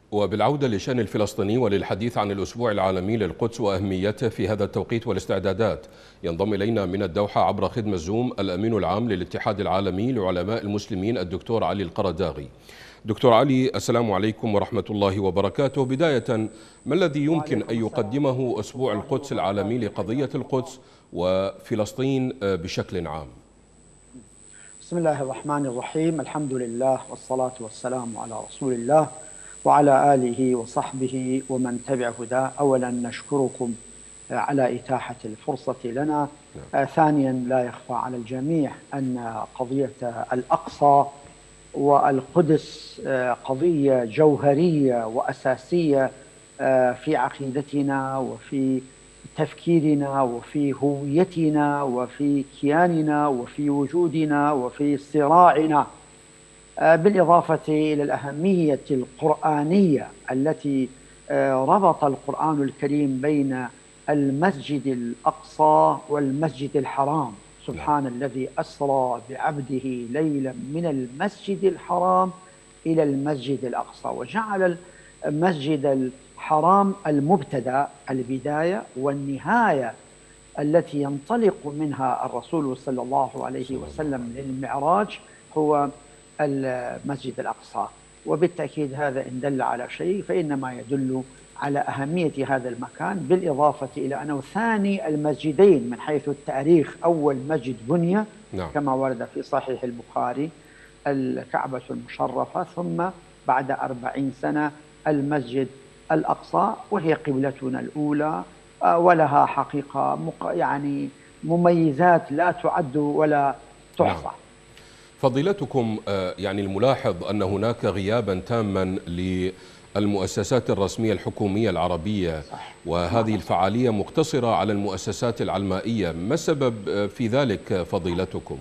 وبالعودة للشأن الفلسطيني وللحديث عن الأسبوع العالمي للقدس وأهميته في هذا التوقيت والاستعدادات، ينضم إلينا من الدوحة عبر خدمة زوم الأمين العام للاتحاد العالمي لعلماء المسلمين الدكتور علي القرداغي. دكتور علي، السلام عليكم ورحمة الله وبركاته. بداية، ما الذي يمكن أن يقدمه أسبوع القدس العالمي لقضية القدس وفلسطين بشكل عام؟ بسم الله الرحمن الرحيم، الحمد لله والصلاة والسلام على رسول الله وعلى آله وصحبه ومن تبع هداه. أولا نشكركم على إتاحة الفرصة لنا. ثانيا، لا يخفى على الجميع أن قضية الأقصى والقدس قضية جوهرية وأساسية في عقيدتنا وفي تفكيرنا وفي هويتنا وفي كياننا وفي وجودنا وفي صراعنا، بالإضافة إلى الأهمية القرآنية التي ربط القرآن الكريم بين المسجد الأقصى والمسجد الحرام. سبحان الذي أسرى بعبده ليلا من المسجد الحرام إلى المسجد الأقصى، وجعل المسجد الحرام المبتدأ، البداية والنهاية التي ينطلق منها الرسول صلى الله عليه وسلم للمعراج هو المسجد الأقصى. وبالتأكيد هذا إن دل على شيء فإنما يدل على أهمية هذا المكان، بالإضافة إلى أنه ثاني المسجدين من حيث التاريخ. أول مسجد بني كما ورد في صحيح البخاري الكعبة المشرفة، ثم بعد 40 سنة المسجد الأقصى، وهي قبلتنا الأولى، ولها حقيقة يعني مميزات لا تعد ولا تحصى. فضيلتكم، يعني الملاحظ أن هناك غيابا تاما للمؤسسات الرسمية الحكومية العربية، وهذه الفعالية مقتصرة على المؤسسات العلمائية. ما السبب في ذلك فضيلتكم؟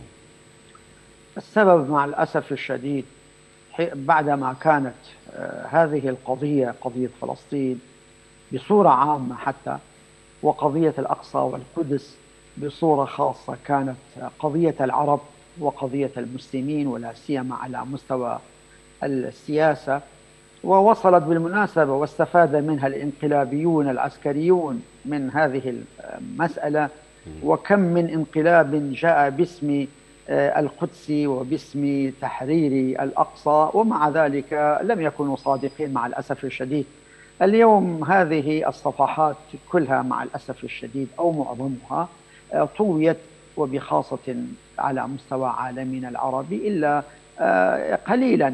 السبب مع الأسف الشديد بعدما كانت هذه القضية، قضية فلسطين بصورة عامة حتى، وقضية الأقصى والقدس بصورة خاصة، كانت قضية العرب وقضية المسلمين، ولا سيما على مستوى السياسة، ووصلت بالمناسبة واستفاد منها الانقلابيون العسكريون من هذه المسألة. وكم من انقلاب جاء باسم القدس وباسم تحرير الأقصى، ومع ذلك لم يكونوا صادقين مع الأسف الشديد. اليوم هذه الصفحات كلها مع الأسف الشديد أو معظمها طويت، وبخاصة على مستوى عالمنا العربي إلا قليلا.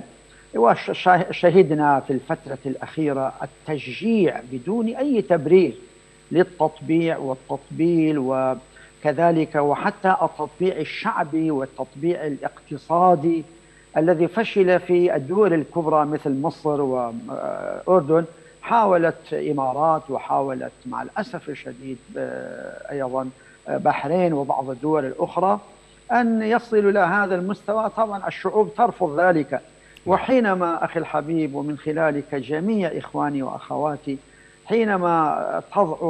وشهدنا في الفترة الأخيرة التشجيع بدون أي تبرير للتطبيع والتطبيل، وكذلك وحتى التطبيع الشعبي والتطبيع الاقتصادي الذي فشل في الدول الكبرى مثل مصر وأردن. حاولت إمارات، وحاولت مع الأسف الشديد أيضا بحرين وبعض الدول الأخرى أن يصلوا إلى هذا المستوى. طبعا الشعوب ترفض ذلك. وحينما أخي الحبيب، ومن خلالك جميع إخواني وأخواتي، حينما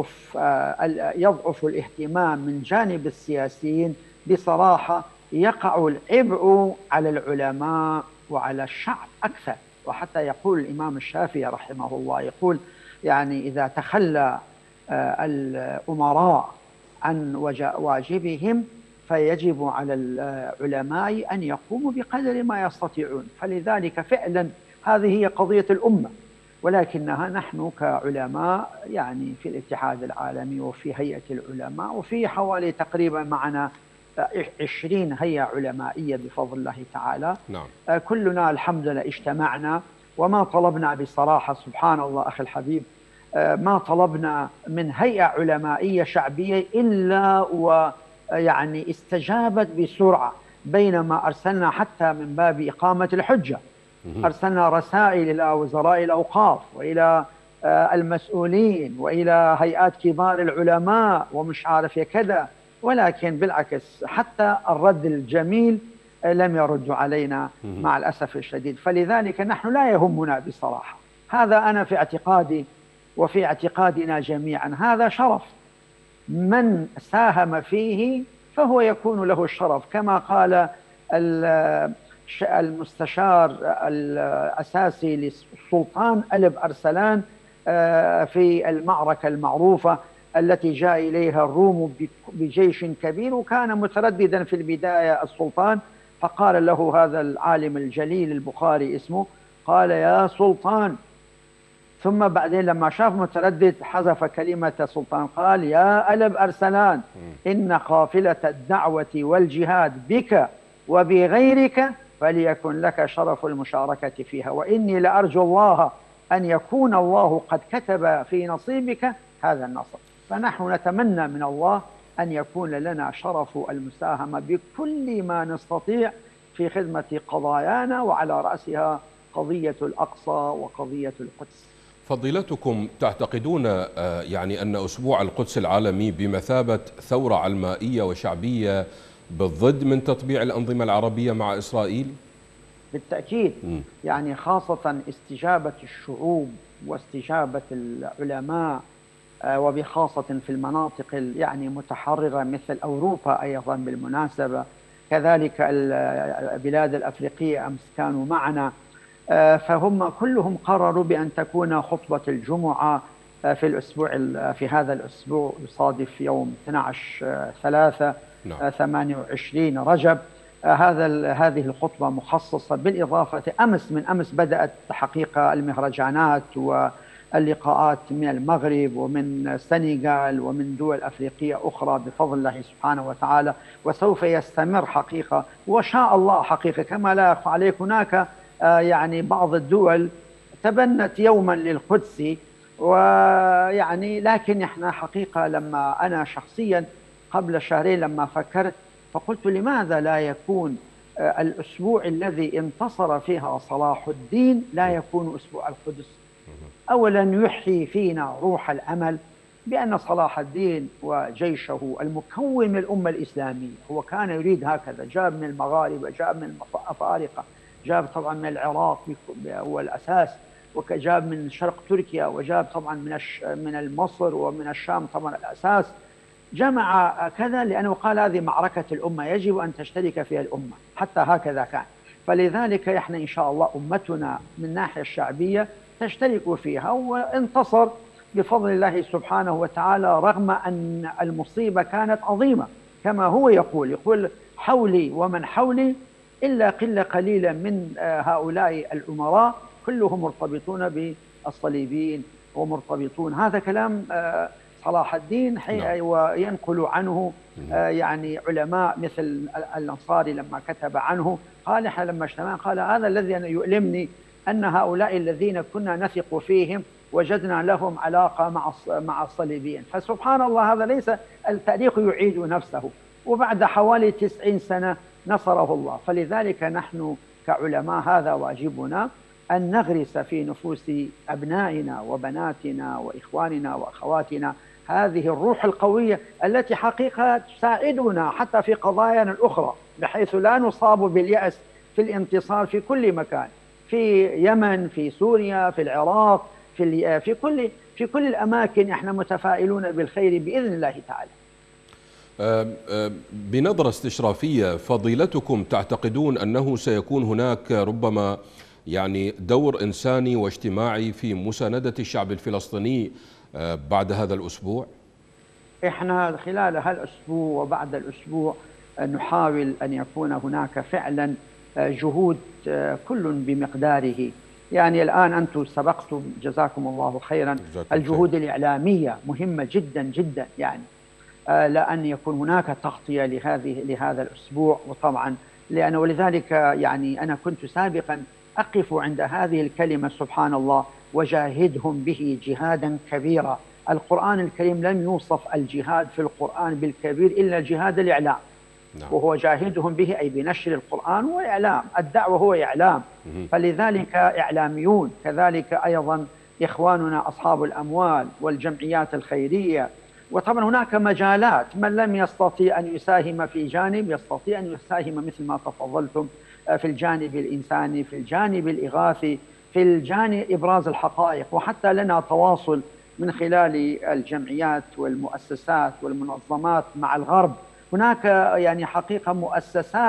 يضعف الاهتمام من جانب السياسيين، بصراحة يقع العبء على العلماء وعلى الشعب أكثر. وحتى يقول الإمام الشافعي رحمه الله، يقول يعني إذا تخلى الأمراء عن واجبهم فيجب على العلماء أن يقوموا بقدر ما يستطيعون. فلذلك فعلا هذه هي قضية الأمة، ولكنها نحن كعلماء يعني في الاتحاد العالمي وفي هيئة العلماء، وفي حوالي تقريبا معنا 20 هيئة علمائية بفضل الله تعالى. كلنا الحمد لله اجتمعنا، وما طلبنا بصراحة سبحان الله أخي الحبيب، ما طلبنا من هيئة علمائية شعبية إلا ويعني استجابت بسرعة. بينما أرسلنا حتى من باب إقامة الحجة، أرسلنا رسائل إلى وزراء الأوقاف وإلى المسؤولين وإلى هيئات كبار العلماء ومش عارف كذا، ولكن بالعكس حتى الرد الجميل لم يردوا علينا مع الأسف الشديد. فلذلك نحن لا يهمنا بصراحة، هذا أنا في اعتقادي وفي اعتقادنا جميعا، هذا شرف من ساهم فيه فهو يكون له الشرف، كما قال المستشار الأساسي للسلطان ألب أرسلان في المعركة المعروفة التي جاء إليها الروم بجيش كبير، وكان مترددا في البداية السلطان، فقال له هذا العالم الجليل البخاري اسمه، قال يا سلطان، ثم بعدين لما شاف متردد حذف كلمة سلطان، قال يا ألب أرسلان إن قافلة الدعوة والجهاد بك وبغيرك فليكن لك شرف المشاركة فيها، وإني لأرجو الله أن يكون الله قد كتب في نصيبك هذا النصر. فنحن نتمنى من الله أن يكون لنا شرف المساهمة بكل ما نستطيع في خدمة قضايانا، وعلى رأسها قضية الأقصى وقضية القدس. فضيلتكم تعتقدون يعني أن أسبوع القدس العالمي بمثابة ثورة علمائية وشعبية بالضد من تطبيع الأنظمة العربية مع إسرائيل؟ بالتأكيد، يعني خاصة استجابة الشعوب واستجابة العلماء، وبخاصة في المناطق يعني متحررة مثل أوروبا أيضا بالمناسبة، كذلك البلاد الأفريقية أمس كانوا معنا، فهم كلهم قرروا بأن تكون خطبة الجمعة في هذا الأسبوع يصادف يوم 12/3/28 رجب. هذه الخطبة مخصصة، بالإضافة من أمس بدأت حقيقة المهرجانات واللقاءات من المغرب ومن السنغال ومن دول أفريقية أخرى بفضل الله سبحانه وتعالى، وسوف يستمر حقيقة وشاء الله حقيقة. كما لا يخفى عليك هناك يعني بعض الدول تبنت يوما للقدس، ويعني لكن احنا حقيقة لما أنا شخصيا قبل شهرين لما فكرت فقلت لماذا لا يكون الأسبوع الذي انتصر فيها صلاح الدين لا يكون أسبوع القدس؟ أولا يحيي فينا روح الأمل بأن صلاح الدين وجيشه المكون من الأمة الإسلامية هو كان يريد هكذا، جاب من المغاربة، جاب من الأفارقة، جاب طبعا من العراق هو الأساس، وجاب من شرق تركيا، وجاب طبعا من مصر ومن الشام طبعا الأساس، جمع كذا لأنه قال هذه معركة الأمة يجب أن تشترك فيها الأمة، حتى هكذا كان. فلذلك احنا إن شاء الله أمتنا من الناحية الشعبية تشترك فيها، وانتصر بفضل الله سبحانه وتعالى، رغم أن المصيبة كانت عظيمة كما هو يقول حولي ومن حولي إلا قلة قليلة من هؤلاء الأمراء كلهم مرتبطون بالصليبيين ومرتبطون، هذا كلام صلاح الدين وينقل عنه يعني علماء مثل الأنصاري لما كتب عنه، قال احنا لما اجتمعنا قال هذا الذي يؤلمني أن هؤلاء الذين كنا نثق فيهم وجدنا لهم علاقة مع الصليبيين. فسبحان الله هذا ليس التاريخ يعيد نفسه، وبعد حوالي 90 سنة نصره الله. فلذلك نحن كعلماء هذا واجبنا أن نغرس في نفوس أبنائنا وبناتنا وإخواننا وأخواتنا هذه الروح القوية التي حقيقة تساعدنا حتى في قضايانا الأخرى، بحيث لا نصاب باليأس في الانتصار في كل مكان، في يمن، في سوريا، في العراق، في كل الأماكن احنا متفائلون بالخير بإذن الله تعالى. بنظرة استشرافية، فضيلتكم تعتقدون أنه سيكون هناك ربما يعني دور إنساني واجتماعي في مساندة الشعب الفلسطيني بعد هذا الأسبوع؟ احنا خلال هالأسبوع وبعد الأسبوع نحاول أن يكون هناك فعلا جهود كل بمقداره. يعني الآن أنتم سبقتم جزاكم الله خيرا، الجهود الإعلامية مهمة جدا جدا، يعني لأن يكون هناك تغطية لهذا الأسبوع، وطبعا ولذلك يعني أنا كنت سابقا أقف عند هذه الكلمة سبحان الله، وجاهدهم به جهادا كبيرا. القرآن الكريم لم يوصف الجهاد في القرآن بالكبير إلا جهاد الإعلام، وهو جاهدهم به أي بنشر القرآن وإعلام، الدعوة هو إعلام، فلذلك إعلاميون، كذلك أيضا إخواننا أصحاب الأموال والجمعيات الخيرية. وطبعا هناك مجالات، من لم يستطيع أن يساهم في جانب يستطيع أن يساهم مثل ما تفضلتم في الجانب الإنساني، في الجانب الإغاثي، في الجانب إبراز الحقائق. وحتى لنا تواصل من خلال الجمعيات والمؤسسات والمنظمات مع الغرب، هناك يعني حقيقة مؤسسات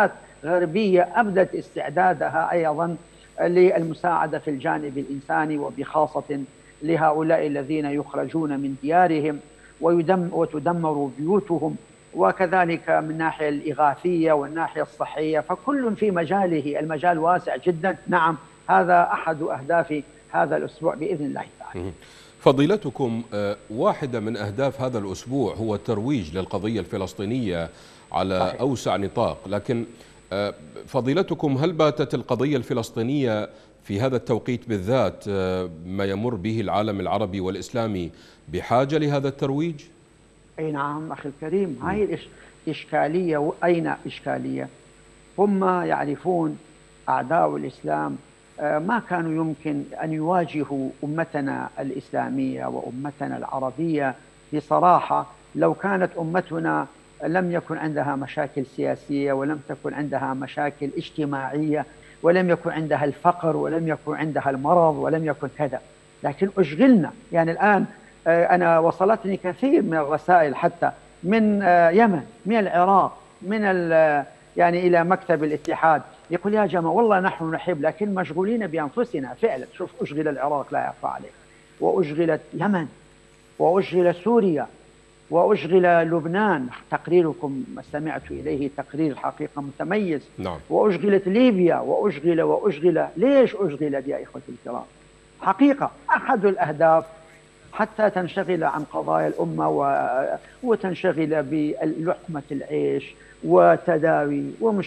غربية أبدت استعدادها أيضا للمساعدة في الجانب الإنساني، وبخاصة لهؤلاء الذين يخرجون من ديارهم وتدمر بيوتهم، وكذلك من الناحية الإغاثية والناحية الصحية، فكل في مجاله، المجال واسع جدا. نعم، هذا أحد أهداف هذا الأسبوع بإذن الله تعالى. فضيلتكم، واحدة من أهداف هذا الأسبوع هو الترويج للقضية الفلسطينية على صحيح. أوسع نطاق، لكن فضيلتكم هل باتت القضية الفلسطينية في هذا التوقيت بالذات ما يمر به العالم العربي والإسلامي بحاجة لهذا الترويج؟ أي نعم أخي الكريم، هاي الإشكالية. وأين إشكالية؟ هم يعرفون أعداء الإسلام ما كانوا يمكن أن يواجهوا أمتنا الإسلامية وأمتنا العربية بصراحة لو كانت أمتنا لم يكن عندها مشاكل سياسية، ولم تكن عندها مشاكل اجتماعية، ولم يكن عندها الفقر، ولم يكن عندها المرض، ولم يكن كذا. لكن أشغلنا. يعني الآن أنا وصلتني كثير من الرسائل حتى من يمن، من العراق، من يعني إلى مكتب الاتحاد، يقول يا جماعة والله نحن نحب لكن مشغولين بأنفسنا. فعلا شوف، أشغل العراق لا يخفى عليك، وأشغلت اليمن، وأشغل سوريا، وأشغل لبنان. تقريركم استمعت إليه تقرير حقيقة متميز. نعم. وأشغلت ليبيا، وأشغل. ليش أشغلت يا إخوتي الكرام؟ حقيقة أحد الأهداف حتى تنشغل عن قضايا الأمة وتنشغل بلقمة العيش وتداوي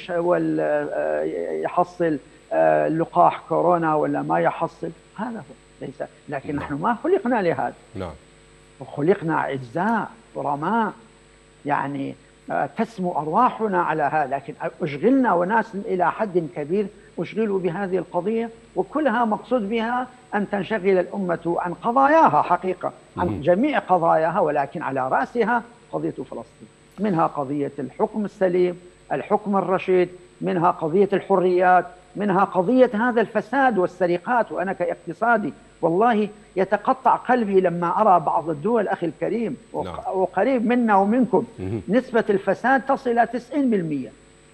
ويحصل لقاح كورونا ولا ما يحصل. هذا هو ليس. لكن نحن ما خلقنا لهذا. نعم. وخلقنا أعزاء كرماء، يعني تسمو أرواحنا على هذا. لكن أشغلنا وناس إلى حد كبير أشغلوا بهذه القضية، وكلها مقصود بها أن تنشغل الأمة عن قضاياها حقيقة، عن جميع قضاياها، ولكن على رأسها قضية فلسطين. منها قضية الحكم السليم، الحكم الرشيد، منها قضية الحريات، منها قضية هذا الفساد والسرقات. وأنا كاقتصادي والله يتقطع قلبي لما أرى بعض الدول أخي الكريم وقريب منا ومنكم نسبة الفساد تصل إلى 90%.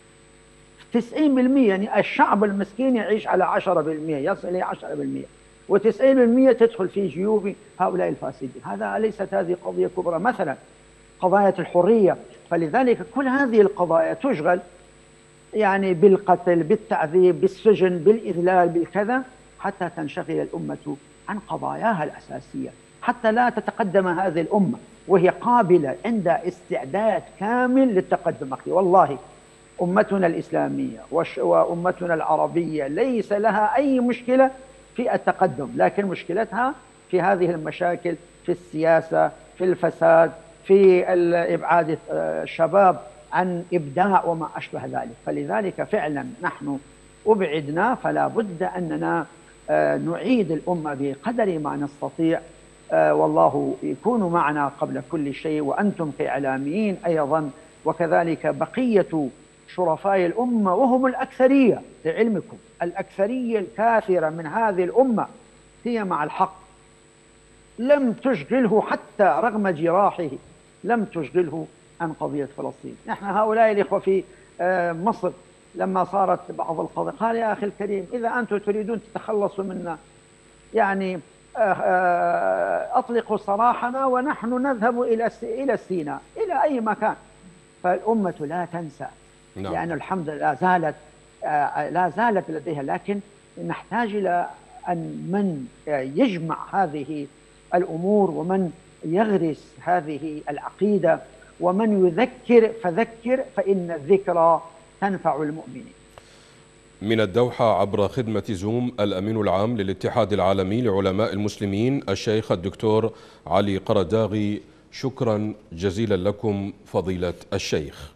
90%، يعني الشعب المسكين يعيش على 10%، يصل إلى 10%، و90% تدخل في جيوب هؤلاء الفاسدين. هذا ليست هذه قضية كبرى؟ مثلا قضايا الحرية. فلذلك كل هذه القضايا تشغل يعني بالقتل، بالتعذيب، بالسجن، بالإذلال، بالكذا، حتى تنشغل الأمة عن قضاياها الأساسية، حتى لا تتقدم هذه الأمة وهي قابلة عندها استعداد كامل للتقدم. أخي والله أمتنا الإسلامية وأمتنا العربية ليس لها أي مشكلة في التقدم، لكن مشكلتها في هذه المشاكل، في السياسة، في الفساد، في إبعاد الشباب عن إبداع وما أشبه ذلك. فلذلك فعلا نحن أبعدنا، فلا بد أننا نعيد الأمة بقدر ما نستطيع. والله يكون معنا قبل كل شيء، وأنتم كإعلاميين أيضا، وكذلك بقية شرفاء الأمة وهم الأكثرية. لعلمكم الأكثرية الكاثرة من هذه الأمة هي مع الحق، لم تشغله حتى رغم جراحه، لم تشغله عن قضية فلسطين. نحن هؤلاء الإخوة في مصر لما صارت بعض القضايا قال يا أخي الكريم إذا أنتم تريدون تتخلصوا منا يعني أطلقوا سراحنا ونحن نذهب إلى سيناء، إلى أي مكان. فالأمة لا تنسى، لأن الحمد لله لا زالت لديها، لكن نحتاج إلى أن من يجمع هذه الأمور، ومن يغرس هذه العقيدة، ومن يذكر فذكر، فإن الذكرى تنفع المؤمنين. من الدوحة عبر خدمة زوم الأمين العام للاتحاد العالمي لعلماء المسلمين الشيخ الدكتور علي قرداغي، شكرا جزيلا لكم فضيلة الشيخ.